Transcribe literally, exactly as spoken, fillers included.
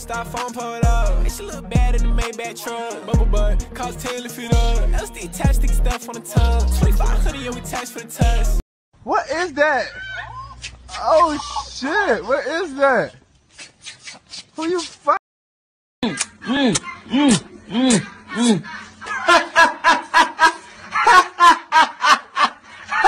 styrofoam pulled up. And she look bad in the Maybach truck. Bubble butt, cost ten if it up. L S D attached, sticky stuff on the tongue. twenty-five hundred, yeah, we tax for the test. What is that? Oh shit, what is that? Who you f***ing? Mm, mm, mm, mm.